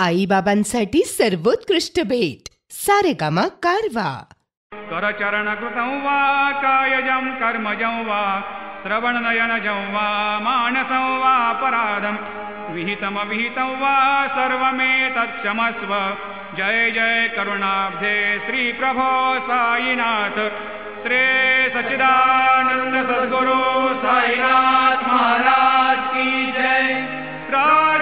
आईबाबांसाठी सर्वोत्कृष्ट भेट सारेगामा कारवा. करचरणकृतं वा कायजं कर्मजं वा श्रवणनयनजं वा मानसं वा अपराधं विहितमविहितं वा सर्वमेतत्क्षमस्व. जय जय करुणाब्धे श्री प्रभो साईनाथ. श्री सच्चिदानंद सद्गुरु साईनाथ महाराज की जय.